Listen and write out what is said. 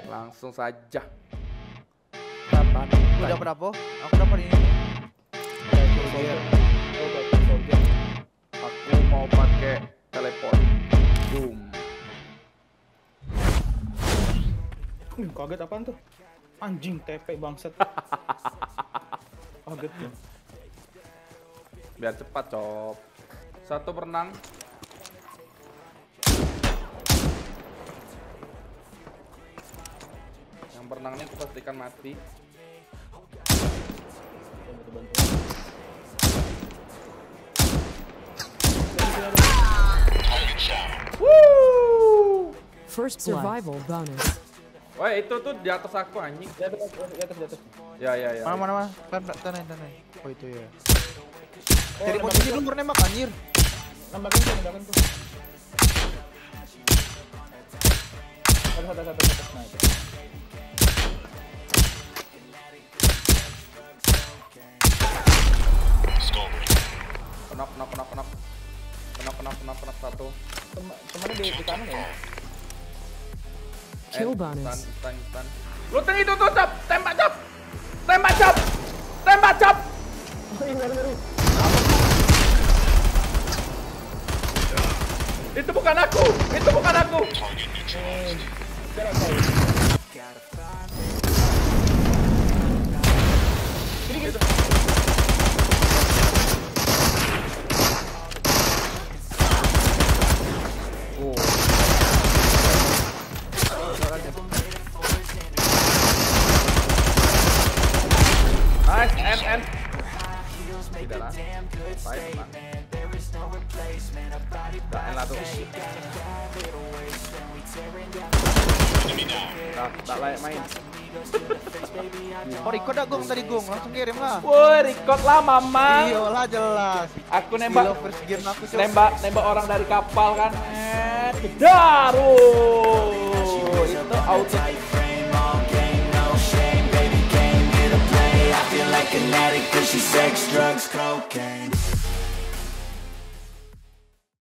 Langsung saja. Lu dapat apa? Aku dapat ini. Aku mau pakai teleport. Boom. Kaget apaan tuh? Anjing TP bangsat. Kaget tuh. Biar cepat, Cop. Satu berenang. Yang berenang ini pastikan mati. Woo! First survival bonus. Woi, itu tuh di atas aku anjing. Di atas. Ya. Mana? Tanah. Oh itu ya. Cari posisi dulu nembak anjir. Nembakin tuh. Satu. Nah, itu. Knock satu. Temennya di kanan ya? Kill bonus. Stun. Lu teng itu tuh, Cap. Tembak, Cap. Baru. Itu bukan aku. Jalan tahu. Ini. Oh. Nice, end. Tidak lah. Baik, Pak. Udah, end lah tuh. Tak layak main. Oh record dah gong tadi gong, langsung kirim lah. Woi, record lah, Mamang. Iyalah jelas. Aku nembak First game aku coba. nembak orang dari kapal kan. Jedar. Itu auto. Like an addict 'cause she sex, drugs, cocaine.